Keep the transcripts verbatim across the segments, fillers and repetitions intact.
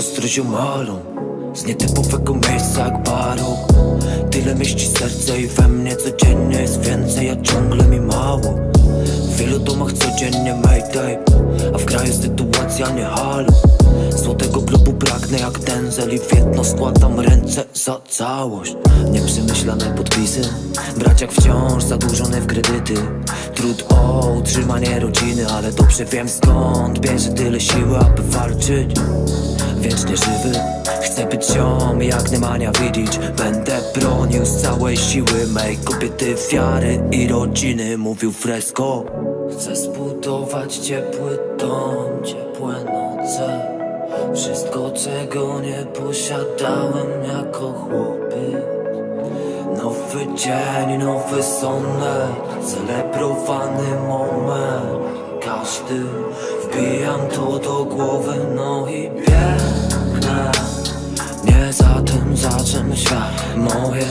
siostry ziomalą z nietypowego miejsca jak baru. Tyle mieści serce i we mnie codziennie jest więcej, a ciągle mi mało. W wielu domach codziennie mayday, a w kraju sytuacja nie halo. Złotego klubu pragnę jak Denzel i w jedno składam ręce za całość. Nieprzemyślane podpisy, braciak wciąż zadłużony w kredyty. Trud o utrzymanie rodziny, ale dobrze wiem skąd bierze tyle siły, aby walczyć. Wiecznie żywy, chcę być ziom jak Nemanja Vidic. Będę bronił z całej siły mej kobiety, wiary i rodziny, mówił Fresco. Chcę zbudować ciepły dom, ciepłe noce, wszystko czego nie posiadałem jako chłopiec. Nowy dzień, nowy sonet, celebrowany moment. Każdy wbijam to do głowy, no i biegnę. Nie za tym, za czym świat. Moje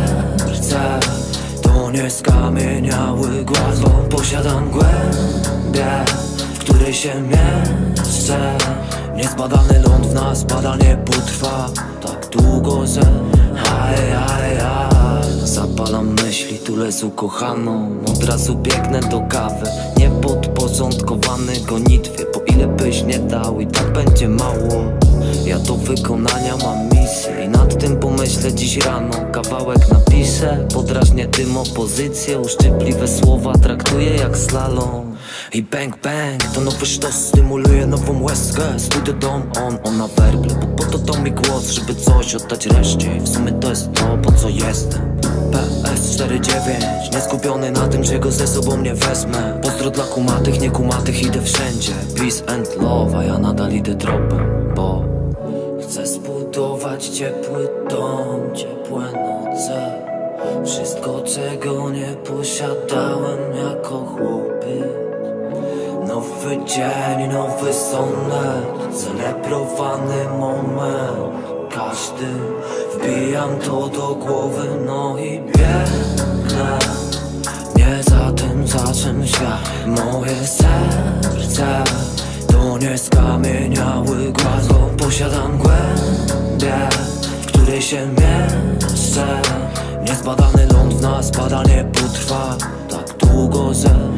serce to nie skamieniały głaz, bo posiadam głębię, w której się mieszczę. Niezbadany ląd w nas, badanie potrwa tak długo, że aj, aj, aj. Zapalam myśli, tulę z ukochaną, od razu biegnę do kawy. Niepodporządkowany gonitwie, po ile byś nie dał i tak będzie mało. Ja do wykonania mam misję i nad tym pomyślę dziś rano. Kawałek napiszę, podrażnię tym opozycję. Uszczypliwe słowa traktuję jak slalom. I bang bang, to nowy sztos stymuluje nową łezkę. Studio dom, on, on na werble, bo po to to mi głos, żeby coś oddać reszcie. I w sumie to jest to, po co jestem. P S cztery dziewięć, nieskupiony na tym, że go ze sobą nie wezmę. Pozdro dla kumatych, niekumatych, idę wszędzie. Peace and love, a ja nadal idę tropem, bo chcę zbudować ciepły dom, ciepłe noce, wszystko czego nie posiadałem jako chłopiec. Nowy dzień, nowy sonet, celebrowany moment. Każdy wbijam to do głowy, no i biegnę. Nie za tym, za czym świat. Moje serce to nie skamieniały głaz, bo posiadam głębię, w której się mieszczę. Niezbadany ląd w nas, badanie potrwa tak długo, że